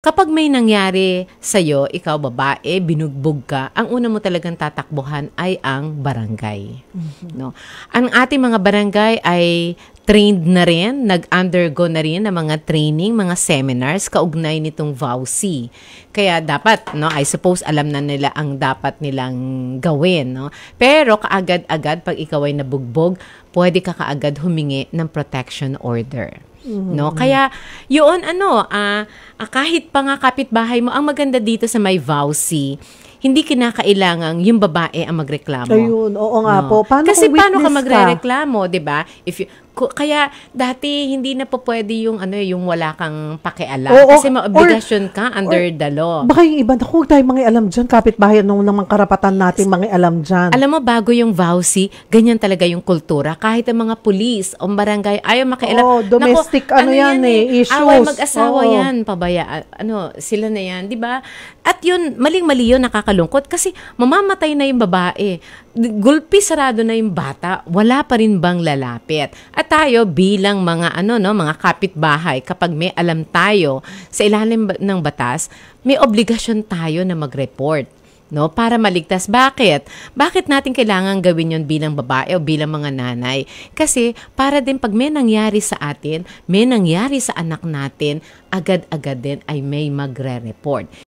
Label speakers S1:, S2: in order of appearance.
S1: Kapag may nangyari sa'yo, ikaw babae, binugbog ka, ang una mo talagang tatakbuhan ay ang barangay. No? Ang ating mga barangay ay trained na rin, nag-undergo na rin ng mga training, mga seminars, kaugnay nitong VAUC. Kaya dapat, no, I suppose alam na nila ang dapat nilang gawin. No? Pero kaagad-agad, pag ikaw ay nabugbog, pwede ka kaagad humingi ng protection order. No, kaya yun kahit pa nga kapitbahay mo, ang maganda dito sa may VAUC, hindi kinakailangang yung babae ang magreklamo.
S2: Ayun, oo nga po.
S1: Kasi paano ka magrereklamo, 'di ba? Kaya dati hindi na po pwede yung yung wala kang pakialam kasi maobligasyon ka under the law.
S2: Baka yung iba, huwag tayo mangialam dyan, kapitbahay nung namang karapatan natin mangialam dyan.
S1: Alam mo, bago yung VAUC, ganyan talaga yung kultura. Kahit ang mga pulis o barangay, ayaw makialam.
S2: Domestic issues.
S1: Away mag-asawa yan, pabaya. Sila na yan, di ba? At yun, maling-mali yun, nakakalungkot kasi mamamatay na yung babae. Gulpi sarado na yung bata, wala pa rin bang lalapit? At tayo bilang mga mga kapitbahay, kapag may alam tayo sa ilalim ng batas, may obligasyon tayo na mag-report, no, para maligtas. Bakit? Bakit natin kailangan gawin yon bilang babae o bilang mga nanay? Kasi para din pag may nangyari sa atin, may nangyari sa anak natin, agad-agad din ay may magre-report.